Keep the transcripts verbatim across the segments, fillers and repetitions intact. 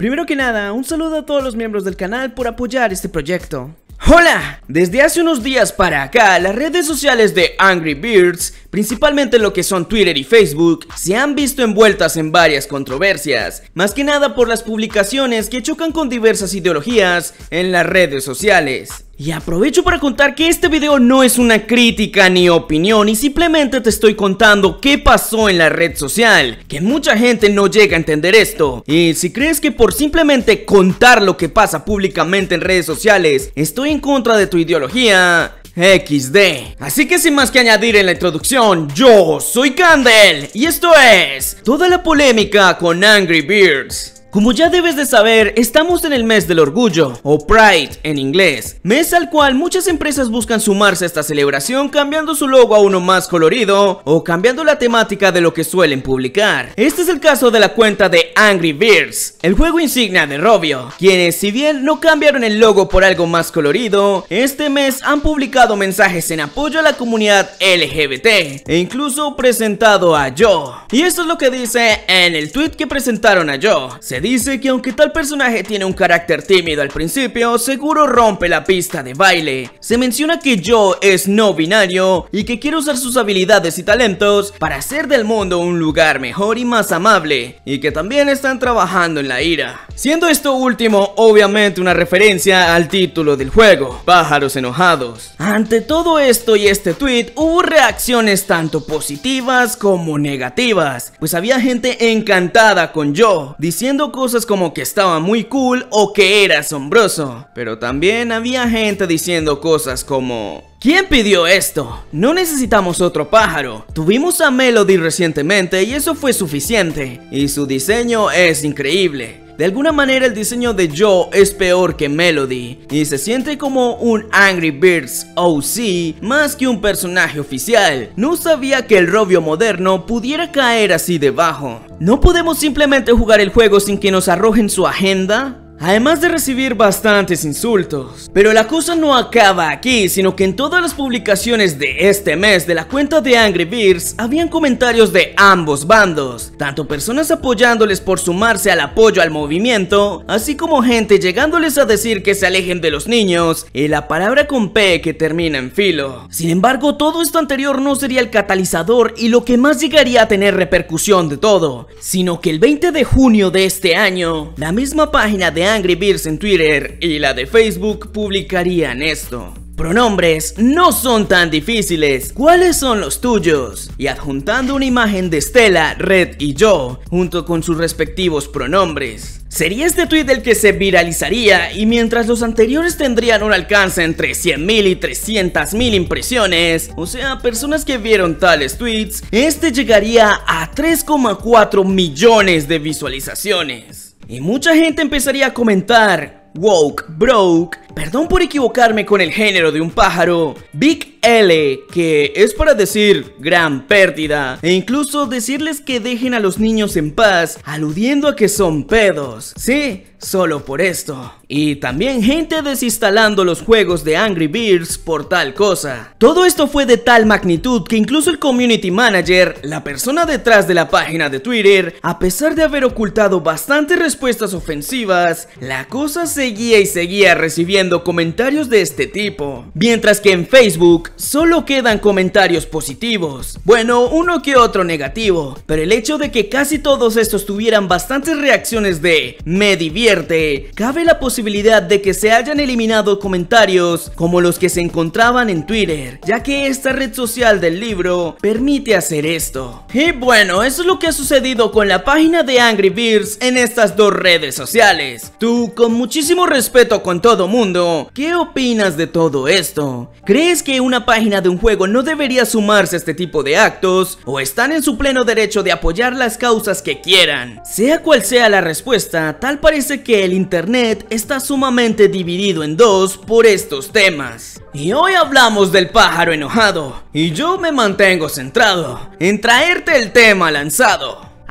Primero que nada, un saludo a todos los miembros del canal por apoyar este proyecto. ¡Hola! Desde hace unos días para acá, las redes sociales de Angry Birds, principalmente lo que son Twitter y Facebook, se han visto envueltas en varias controversias, más que nada por las publicaciones que chocan con diversas ideologías en las redes sociales. Y aprovecho para contar que este video no es una crítica ni opinión y simplemente te estoy contando qué pasó en la red social, que mucha gente no llega a entender esto. Y si crees que por simplemente contar lo que pasa públicamente en redes sociales estoy en contra de tu ideología, equis de. Así que sin más que añadir en la introducción, yo soy Candel y esto es toda la polémica con Angry Birds. Como ya debes de saber, estamos en el mes del orgullo, o Pride en inglés, mes al cual muchas empresas buscan sumarse a esta celebración cambiando su logo a uno más colorido o cambiando la temática de lo que suelen publicar. Este es el caso de la cuenta de Angry Birds, el juego insignia de Robio, quienes si bien no cambiaron el logo por algo más colorido, este mes han publicado mensajes en apoyo a la comunidad L G B T e incluso presentado a Joe. Y esto es lo que dice en el tweet que presentaron a Joe. Se dice que aunque tal personaje tiene un carácter tímido al principio, seguro rompe la pista de baile. Se menciona que Joe es no binario y que quiere usar sus habilidades y talentos para hacer del mundo un lugar mejor y más amable, y que también están trabajando en la ira. Siendo esto último obviamente una referencia al título del juego, Pájaros Enojados. Ante todo esto y este tweet hubo reacciones tanto positivas como negativas, pues había gente encantada con Joe, diciendo cosas como que estaba muy cool o que era asombroso, pero también había gente diciendo cosas como: ¿quién pidió esto? No necesitamos otro pájaro. Tuvimos a Melody recientemente y eso fue suficiente, y su diseño es increíble. De alguna manera el diseño de Joe es peor que Melody y se siente como un Angry Birds O C más que un personaje oficial. No sabía que el Robio moderno pudiera caer así debajo. ¿No podemos simplemente jugar el juego sin que nos arrojen su agenda? Además de recibir bastantes insultos. Pero la cosa no acaba aquí, sino que en todas las publicaciones de este mes de la cuenta de Angry Birds habían comentarios de ambos bandos, tanto personas apoyándoles por sumarse al apoyo al movimiento, así como gente llegándoles a decir que se alejen de los niños y la palabra con P que termina en filo. Sin embargo, todo esto anterior no sería el catalizador y lo que más llegaría a tener repercusión de todo, sino que el veinte de junio de este año, la misma página de Angry Birds en Twitter y la de Facebook publicarían esto: pronombres no son tan difíciles, ¿cuáles son los tuyos? Y adjuntando una imagen de Stella, Red y Joe junto con sus respectivos pronombres. Sería este tweet el que se viralizaría, y mientras los anteriores tendrían un alcance entre cien mil y trescientas mil impresiones, o sea, personas que vieron tales tweets, este llegaría a tres coma cuatro millones de visualizaciones. Y mucha gente empezaría a comentar: woke, broke, perdón por equivocarme con el género de un pájaro, Big L, que es para decir gran pérdida, e incluso decirles que dejen a los niños en paz, aludiendo a que son pedos. Sí, solo por esto. Y también gente desinstalando los juegos de Angry Birds por tal cosa. Todo esto fue de tal magnitud que incluso el community manager, la persona detrás de la página de Twitter, a pesar de haber ocultado bastantes respuestas ofensivas, la cosa seguía y seguía recibiendo comentarios de este tipo. Mientras que en Facebook solo quedan comentarios positivos, bueno, uno que otro negativo, pero el hecho de que casi todos estos tuvieran bastantes reacciones de "me divierte", cabe la posibilidad de que se hayan eliminado comentarios como los que se encontraban en Twitter, ya que esta red social del libro permite hacer esto. Y bueno, eso es lo que ha sucedido con la página de Angry Birds en estas dos redes sociales. Tú, con muchísimo respeto con todo mundo, ¿qué opinas de todo esto? ¿Crees que una página de un juego no debería sumarse a este tipo de actos, o están en su pleno derecho de apoyar las causas que quieran? Sea cual sea la respuesta, tal parece que el internet está sumamente dividido en dos por estos temas. Y hoy hablamos del pájaro enojado, y yo me mantengo centrado en traerte el tema lanzado.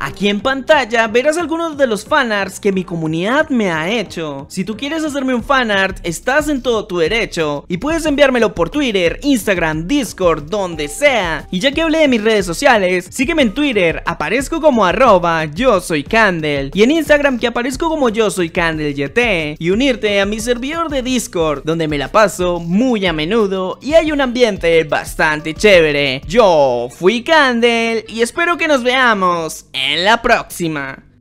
Aquí en pantalla verás algunos de los fanarts que mi comunidad me ha hecho. Si tú quieres hacerme un fanart, estás en todo tu derecho y puedes enviármelo por Twitter, Instagram, Discord, donde sea. Y ya que hablé de mis redes sociales, sígueme en Twitter, aparezco como arroba yo soy Candel, y en Instagram que aparezco como yo soy CandelYT, y unirte a mi servidor de Discord, donde me la paso muy a menudo y hay un ambiente bastante chévere. Yo fui Candel y espero que nos veamos en la próxima.